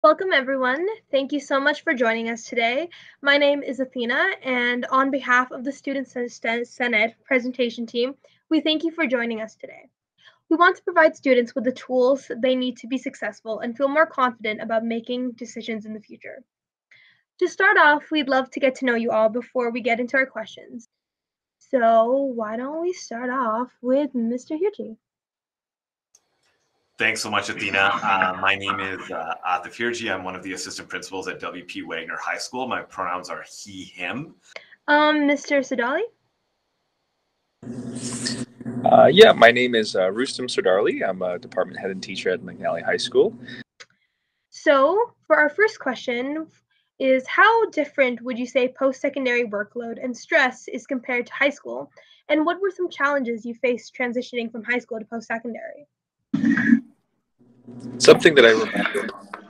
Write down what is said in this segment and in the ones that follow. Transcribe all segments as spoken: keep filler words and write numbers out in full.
Welcome, everyone. Thank you so much for joining us today. My name is Athena, and on behalf of the Student Sen- Senate presentation team, we thank you for joining us today. We want to provide students with the tools they need to be successful and feel more confident about making decisions in the future. To start off, we'd love to get to know you all before we get into our questions. So, why don't we start off with Mister Hirjee? Thanks so much, Athena. Uh, my name is uh, Atif Hirjee. I'm one of the assistant principals at W P Wagner High School. My pronouns are he, him. Um, Mister Sardarli? Uh, yeah, my name is uh, Rustam Sardarli. I'm a department head and teacher at McNally High School. So, for our first question is how different would you say post-secondary workload and stress is compared to high school? And what were some challenges you faced transitioning from high school to post-secondary? Something that I remember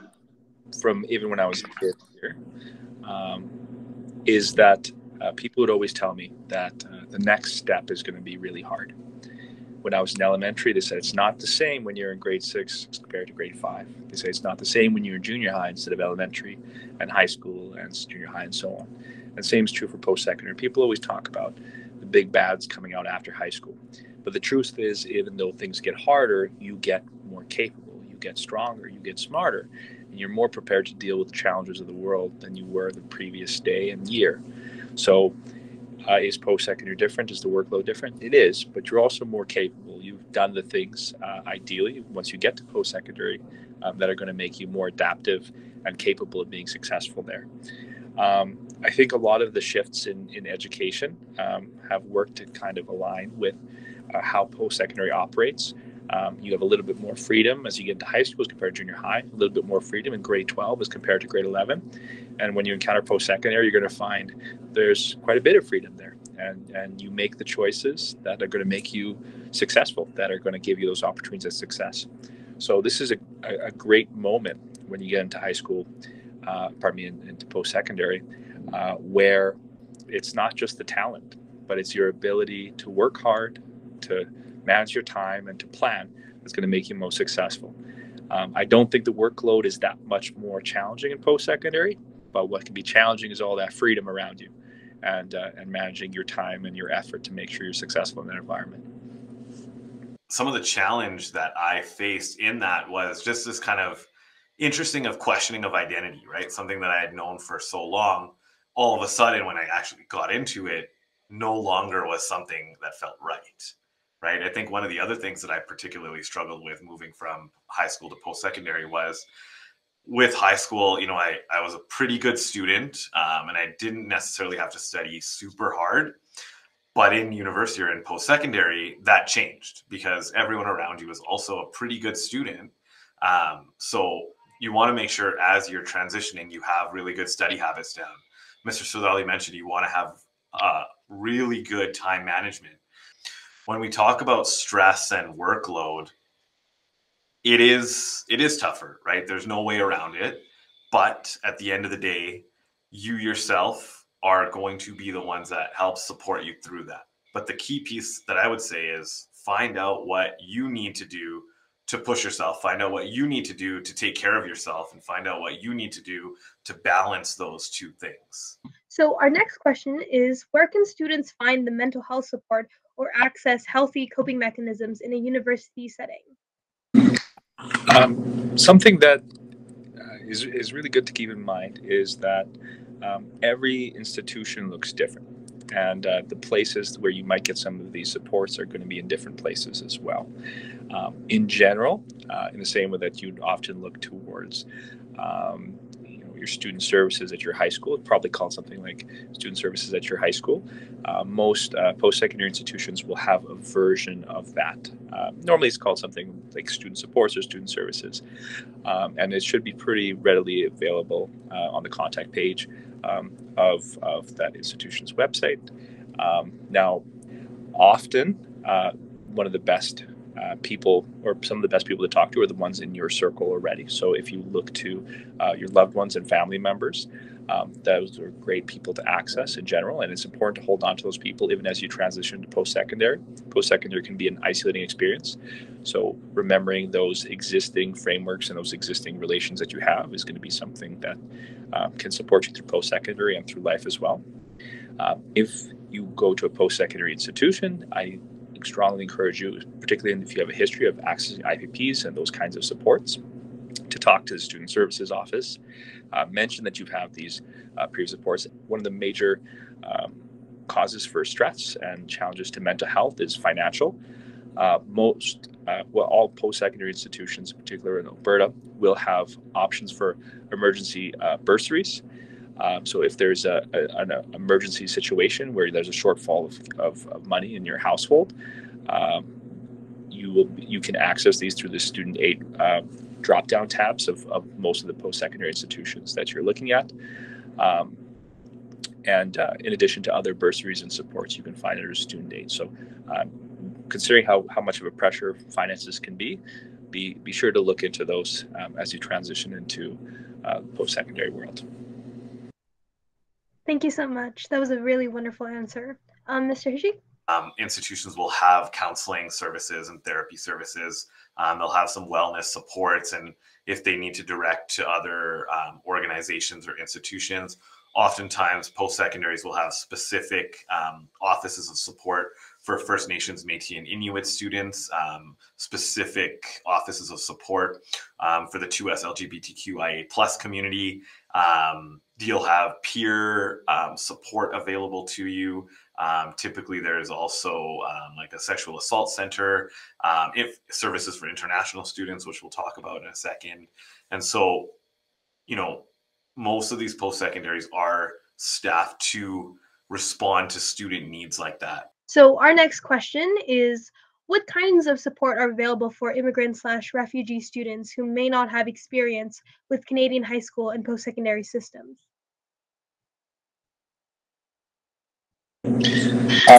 from even when I was a kid here um, is that uh, people would always tell me that uh, the next step is going to be really hard. When I was in elementary, they said it's not the same when you're in grade six compared to grade five. They say it's not the same when you're in junior high instead of elementary and high school and junior high and so on. And same is true for post-secondary. People always talk about the big bads coming out after high school. But the truth is, even though things get harder, you get more capable, you get stronger, you get smarter, and you're more prepared to deal with the challenges of the world than you were the previous day and year. So Uh, is post-secondary different? Is the workload different? It is, but you're also more capable. You've done the things, uh, ideally, once you get to post-secondary, um, that are going to make you more adaptive and capable of being successful there. Um, I think a lot of the shifts in, in education um, have worked to kind of align with uh, how post-secondary operates. Um, you have a little bit more freedom as you get into high school as compared to junior high, a little bit more freedom in grade twelve as compared to grade eleven. And when you encounter post-secondary, you're going to find there's quite a bit of freedom there. And, and you make the choices that are going to make you successful, that are going to give you those opportunities of success. So this is a, a, a great moment when you get into high school, uh, pardon me, in, into post-secondary, uh, where it's not just the talent, but it's your ability to work hard, to manage your time, and to plan that's going to make you most successful. Um, I don't think the workload is that much more challenging in post-secondary, but what can be challenging is all that freedom around you and uh, and managing your time and your effort to make sure you're successful in that environment. Some of the challenge that I faced in that was just this kind of interesting of questioning of identity, right? Something that I had known for so long, all of a sudden when I actually got into it, no longer was something that felt right. Right. I think one of the other things that I particularly struggled with moving from high school to post-secondary was with high school, you know, I, I was a pretty good student um, and I didn't necessarily have to study super hard. But in university or in post-secondary, that changed because everyone around you is also a pretty good student. Um, so you want to make sure as you're transitioning, you have really good study habits down. Mister Sodali mentioned you want to have uh, really good time management. When we talk about stress and workload, it is it is tougher, right? There's no way around it. But at the end of the day, you yourself are going to be the ones that help support you through that. But the key piece that I would say is find out what you need to do to push yourself, find out what you need to do to take care of yourself, and find out what you need to do to balance those two things. So, our next question is where can students find the mental health support or access healthy coping mechanisms in a university setting? Um, something that uh, is, is really good to keep in mind is that um, every institution looks different. And uh, the places where you might get some of these supports are going to be in different places as well. Um, in general, uh, in the same way that you'd often look towards um, you know, your student services at your high school, it'd probably called something like student services at your high school. Uh, most uh, post-secondary institutions will have a version of that. Uh, normally it's called something like student supports or student services. Um, and it should be pretty readily available uh, on the contact page um, of, of that institution's website. Um, now, often uh, one of the best uh, people or some of the best people to talk to are the ones in your circle already. So if you look to uh, your loved ones and family members, Um, those are great people to access in general, and it's important to hold on to those people even as you transition to post-secondary. Post-secondary can be an isolating experience, so remembering those existing frameworks and those existing relations that you have is going to be something that um, can support you through post-secondary and through life as well. Uh, if you go to a post-secondary institution, I strongly encourage you, particularly if you have a history of accessing I P Ps and those kinds of supports, to talk to the Student Services Office. Uh, mention that you have these uh, previous supports. One of the major um, causes for stress and challenges to mental health is financial. Uh, most, uh, well, all post-secondary institutions, particularly in Alberta, will have options for emergency uh, bursaries. Um, so if there's a, a, an emergency situation where there's a shortfall of, of, of money in your household, um, you will you can access these through the student aid uh, drop-down tabs of, of most of the post-secondary institutions that you're looking at. Um, and uh, in addition to other bursaries and supports you can find under student aid. So um, considering how, how much of a pressure finances can be, be, be sure to look into those um, as you transition into uh, the post-secondary world. Thank you so much. That was a really wonderful answer. Um, Mister Hirjee? Um, institutions will have counseling services and therapy services. Um, they'll have some wellness supports, and if they need to direct to other um, organizations or institutions, oftentimes post-secondaries will have specific um, offices of support for First Nations, Métis, and Inuit students, um, specific offices of support um, for the two S L G B T Q I A plus community. Um, you'll have peer um, support available to you. Um, typically, there's also um, like a sexual assault center, um, if services for international students, which we'll talk about in a second. And so, you know, most of these post-secondaries are staffed to respond to student needs like that. So our next question is, what kinds of support are available for immigrant slash refugee students who may not have experience with Canadian high school and post-secondary systems? Uh,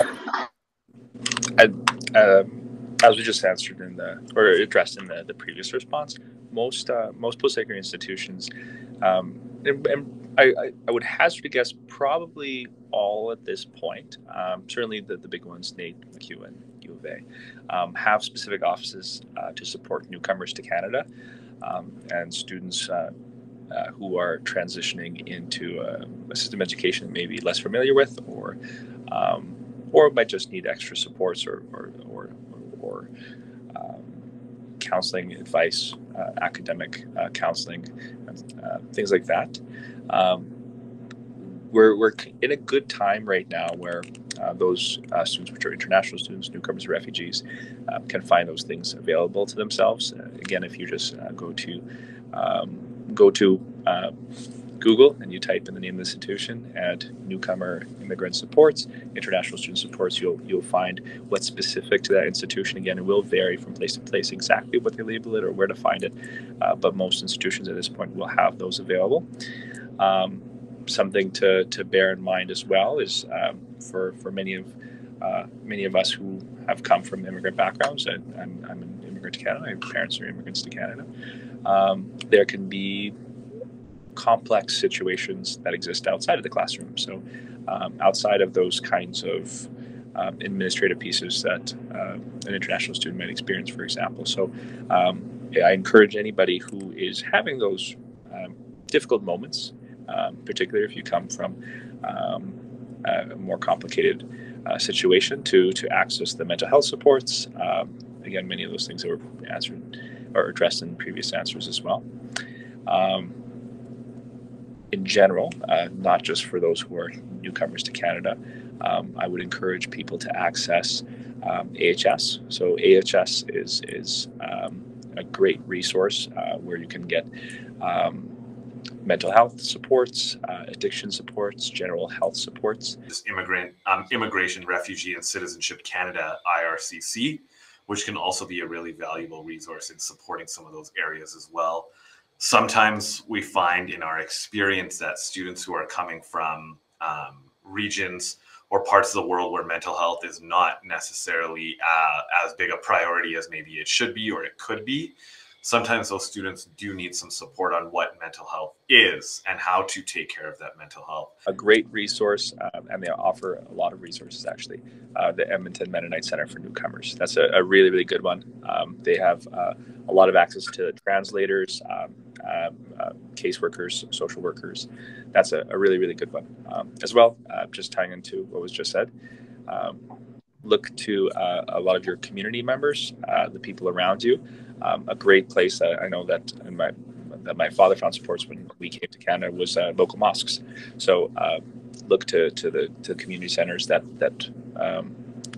and, uh, as we just answered in the, or addressed in the, the previous response, most uh, most post-secondary institutions, um, and, and I, I, I would hazard a guess, probably all at this point, um, certainly the, the big ones, N A T, M C U, and U of A, um, have specific offices uh, to support newcomers to Canada um, and students uh, uh, who are transitioning into uh, a system of education they may be less familiar with, or um, or might just need extra supports or or or, or um, counseling advice, uh, academic uh, counseling, uh, things like that. Um, we're we're in a good time right now where uh, those uh, students, which are international students, newcomers, refugees, uh, can find those things available to themselves. Uh, again, if you just uh, go to um, go to uh, Google and you type in the name of the institution, add newcomer immigrant supports, international student supports, you'll you'll find what's specific to that institution. Again, it will vary from place to place exactly what they label it or where to find it, uh, but most institutions at this point will have those available. Um, something to, to bear in mind as well is um, for for many of uh, many of us who have come from immigrant backgrounds, and I'm, I'm an immigrant to Canada, my parents are immigrants to Canada, um, there can be complex situations that exist outside of the classroom. So um, outside of those kinds of um, administrative pieces that uh, an international student might experience, for example. So um, yeah, I encourage anybody who is having those um, difficult moments, um, particularly if you come from um, a more complicated uh, situation, to to access the mental health supports. Um, again, many of those things that were answered or addressed in previous answers as well. Um, In general, uh, not just for those who are newcomers to Canada, um, I would encourage people to access um, A H S. So A H S is is um, a great resource uh, where you can get um, mental health supports, uh, addiction supports, general health supports. This immigrant, um, Immigration, Refugee, and Citizenship Canada, I R C C, which can also be a really valuable resource in supporting some of those areas as well. Sometimes we find in our experience that students who are coming from um, regions or parts of the world where mental health is not necessarily uh, as big a priority as maybe it should be or it could be, sometimes those students do need some support on what mental health is and how to take care of that mental health. A great resource, um, and they offer a lot of resources actually, uh, the Edmonton Mennonite Center for Newcomers. That's a, a really, really good one. Um, they have uh, a lot of access to translators, um, um, uh, caseworkers, social workers. That's a, a really, really good one. Um, as well, uh, just tying into what was just said, um, look to uh, a lot of your community members, uh, the people around you. Um, a great place, uh, I know that in my that my father found supports when we came to Canada was uh, local mosques. So uh, look to, to the to community centers that that um,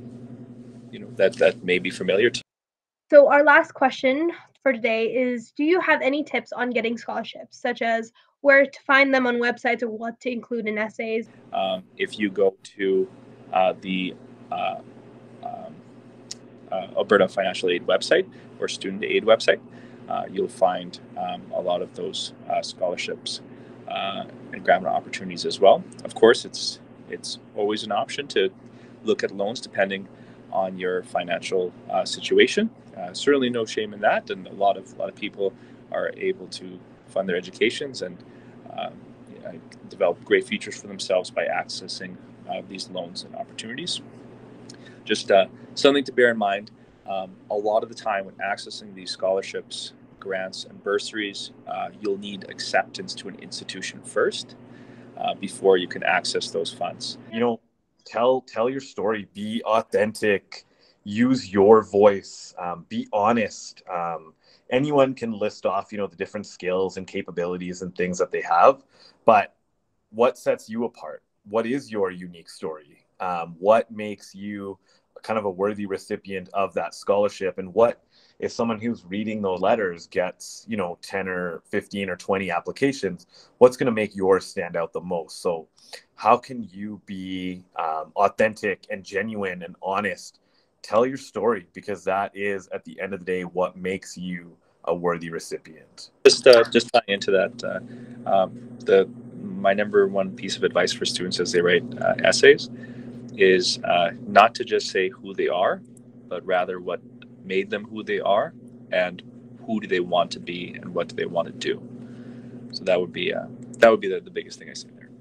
you know that that may be familiar to you. So our last question for today is: do you have any tips on getting scholarships, such as where to find them on websites or what to include in essays? Um, if you go to uh, the uh, um, uh, Alberta Financial Aid website or Student Aid website, uh, you'll find um, a lot of those uh, scholarships uh, and grant opportunities as well. Of course, it's it's always an option to look at loans depending on your financial uh, situation. Uh, certainly, no shame in that, and a lot of a lot of people are able to fund their educations and uh, develop great futures for themselves by accessing uh, these loans and opportunities. Just uh, something to bear in mind. Um, a lot of the time when accessing these scholarships, grants, and bursaries, uh, you'll need acceptance to an institution first uh, before you can access those funds. You know, tell tell your story, be authentic, use your voice, um, be honest. Um, anyone can list off, you know, the different skills and capabilities and things that they have, but what sets you apart? What is your unique story? Um, what makes you kind of a worthy recipient of that scholarship? And what if someone who's reading those letters gets, you know, ten or fifteen or twenty applications, what's going to make yours stand out the most? So how can you be um, authentic and genuine and honest? Tell your story, because that is at the end of the day what makes you a worthy recipient. Just uh, just tying into that, uh, um, the my number one piece of advice for students as they write uh, essays is uh, not to just say who they are, but rather what made them who they are and who do they want to be and what do they want to do. So that would be uh, that would be the, the biggest thing I say there.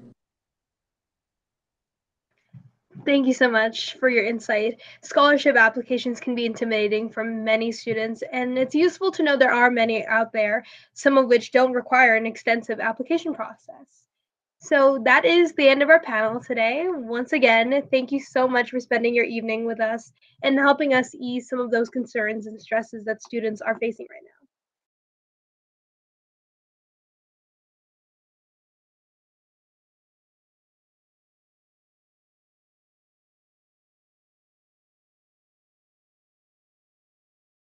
Thank you so much for your insight. Scholarship applications can be intimidating for many students, and it's useful to know there are many out there, some of which don't require an extensive application process. So that is the end of our panel today. Once again, thank you so much for spending your evening with us and helping us ease some of those concerns and stresses that students are facing right now.